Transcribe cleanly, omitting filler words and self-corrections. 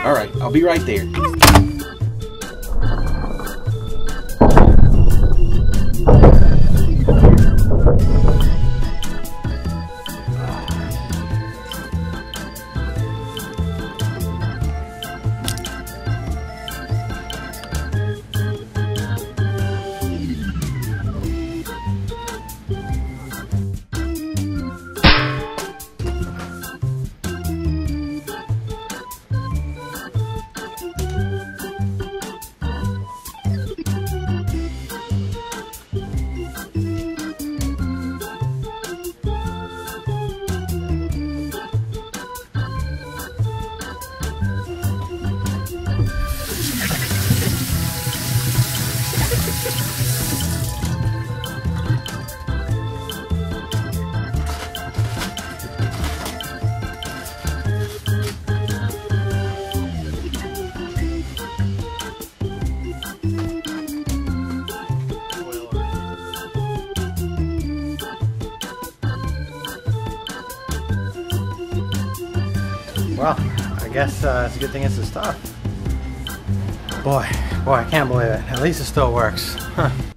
Alright, I'll be right there. Well, I guess it's a good thing it's this tough. Boy, I can't believe it. At least it still works. Huh.